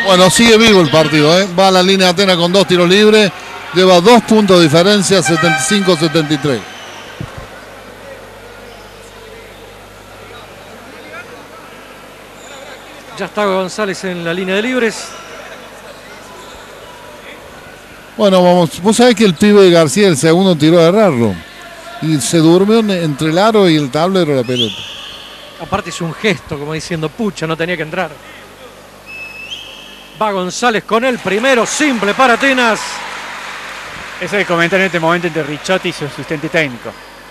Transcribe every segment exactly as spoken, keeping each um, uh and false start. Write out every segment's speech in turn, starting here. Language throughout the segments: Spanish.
Bueno, sigue vivo el partido, ¿eh? Va a la línea Atenas con dos tiros libres. Lleva dos puntos de diferencia, setenta y cinco a setenta y tres. Ya está González en la línea de libres. Bueno, vamos. Vos sabés que el pibe de García, el segundo, tiró de raro. Y se durmió entre el aro y el tablero la pelota. Aparte es un gesto, como diciendo, pucha, no tenía que entrar. Va González con el primero, simple para Atenas. Ese es el comentario en este momento entre Ricciotti y su asistente técnico.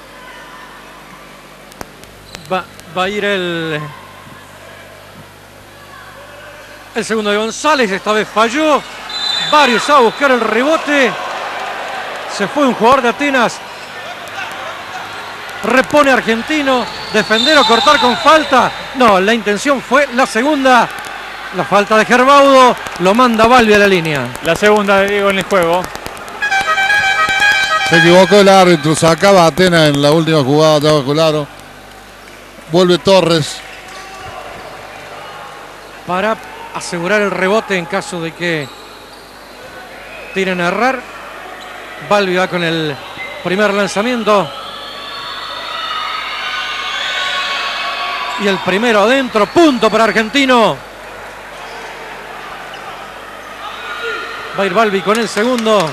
Va, va a ir el... El segundo de González, esta vez falló. Varios a buscar el rebote. Se fue un jugador de Atenas. Repone Argentino. Defender o cortar con falta. No, la intención fue la segunda. La falta de Gerbaudo. Lo manda Balbi a la línea. La segunda de Diego en el juego. Se equivocó el árbitro. Sacaba a Atenas en la última jugada de abajo el aro. Vuelve Torres. Para asegurar el rebote en caso de que tiren a errar. Balbi va con el primer lanzamiento. Y el primero adentro. Punto para Argentino. Va a ir Balbi con el segundo.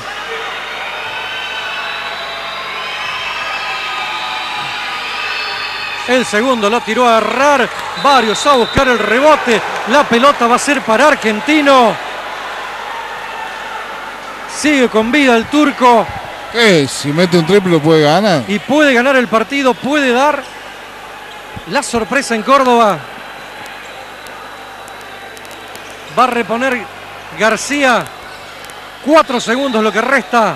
El segundo lo tiró a errar. Varios a buscar el rebote. La pelota va a ser para Argentino. Sigue con vida el turco. ¿Qué? Si mete un triple lo puede ganar. Y puede ganar el partido. Puede dar la sorpresa en Córdoba. Va a reponer García. Cuatro segundos lo que resta.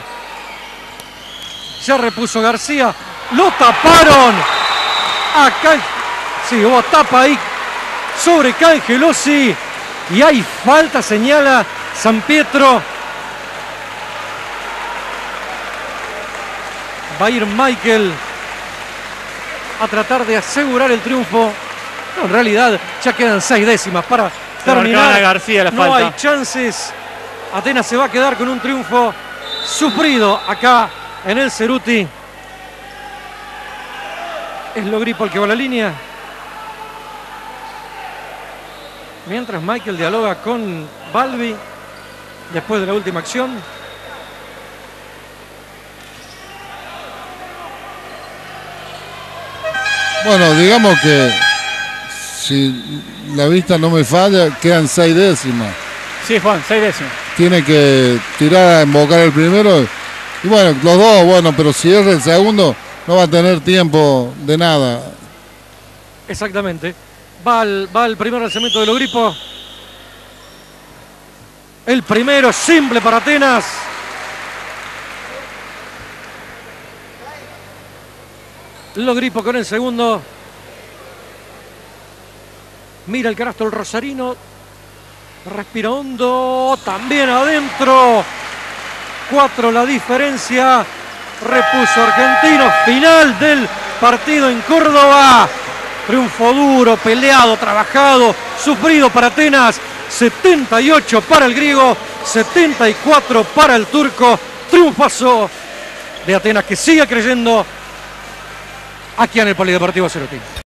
Ya repuso García. Lo taparon. Acá, sí, hubo tapa ahí sobre Cangelosi. Y hay falta, señala San Pietro. Va a ir Michael a tratar de asegurar el triunfo. No, en realidad ya quedan seis décimas para terminar. A García la no falta. hay chances. Atenas se va a quedar con un triunfo sufrido acá en el Ceruti. Es Lo Grippo el que va a la línea. Mientras Michael dialoga con Balbi después de la última acción. Bueno, digamos que si la vista no me falla, quedan seis décimas. Sí, Juan, seis décimas. Tiene que tirar a embocar el primero. Y bueno, los dos, bueno, pero si es el segundo, no va a tener tiempo de nada. Exactamente. Va el, va el primer lanzamiento de Lo Grippo. El primero, simple para Atenas. Lo Grippo con el segundo. Mira el canasto el rosarino. Respira hondo. También adentro. Cuatro la diferencia. Repuso Argentino. Final del partido en Córdoba. Triunfo duro, peleado, trabajado, sufrido para Atenas. setenta y ocho para el griego, setenta y cuatro para el turco. Triunfazo de Atenas que sigue creyendo aquí en el Polideportivo Ceruti.